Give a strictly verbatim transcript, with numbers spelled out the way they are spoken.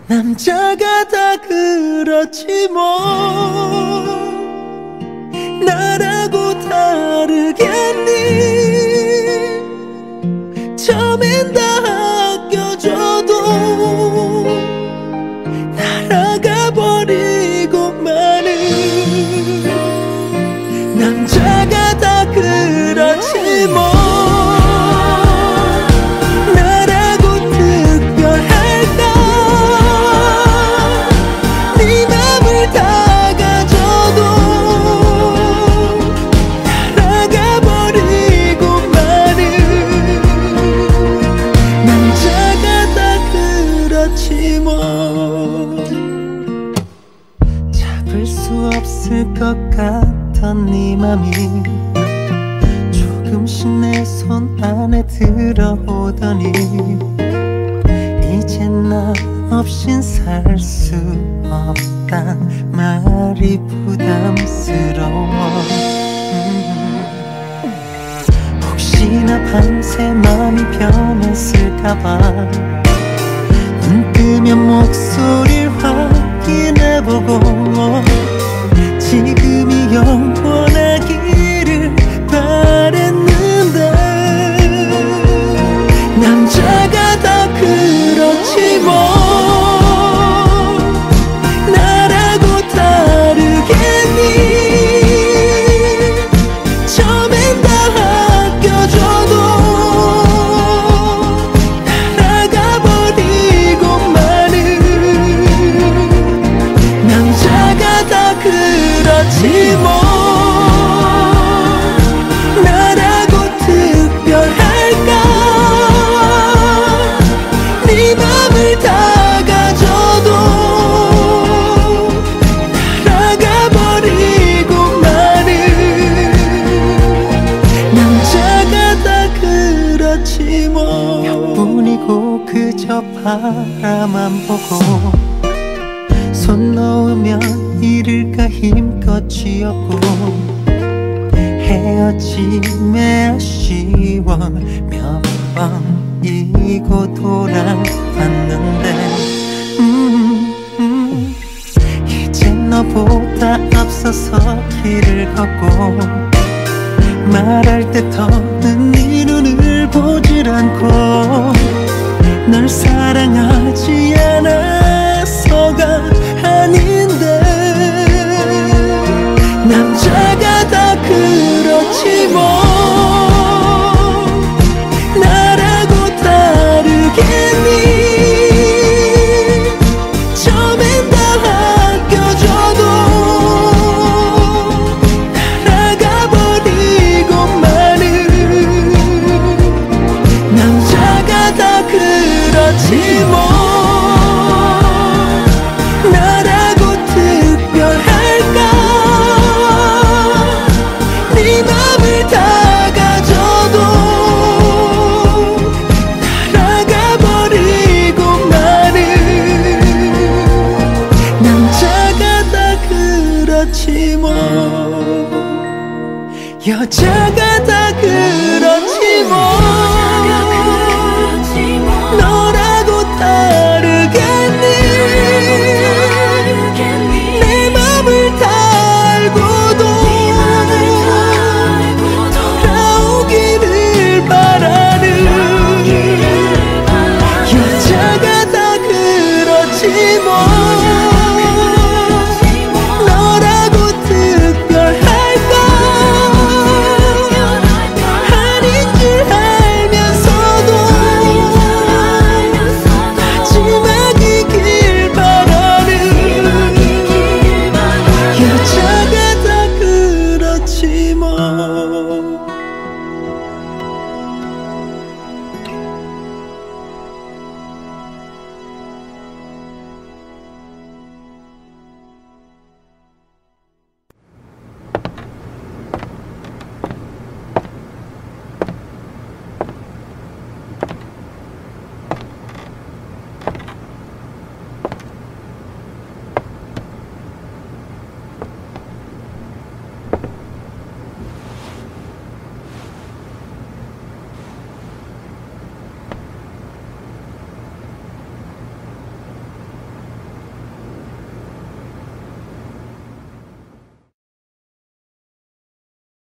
남자가 다 그렇지 뭐 나라고 다르겠니. 처음엔 다 아껴줘도 날아가 버리고 마는 남자가 다 그렇지 뭐 잡을 수 없을 것 같던 네 맘이 조금씩 내 손 안에 들어오더니 이젠 나 없인 살 수 없단 말이 부담스러워. 음. 혹시나 밤새 맘이 변했을까봐 눈 뜨면 목소리를 확인해보고 지금이 영원하기를 바랬는데 남자가 다 그렇지 뭐 나라고 다르겠니. 처음엔 다 아껴줘도 날아가 버리고 마는 남자가 다 그렇지 뭐 나라고 특별할까. 네 맘을 다가줘도 날아가 버리고 마는 남자가 다 그렇지 뭐. 몇분이고 그저 바라만 보고 손 놓으면 잃을까 힘껏 쥐었고 헤어짐에 아쉬워 몇 번이고 돌아왔는데 음, 음. 이젠 너보다 앞서서 길을 걷고 말할 때 더는 네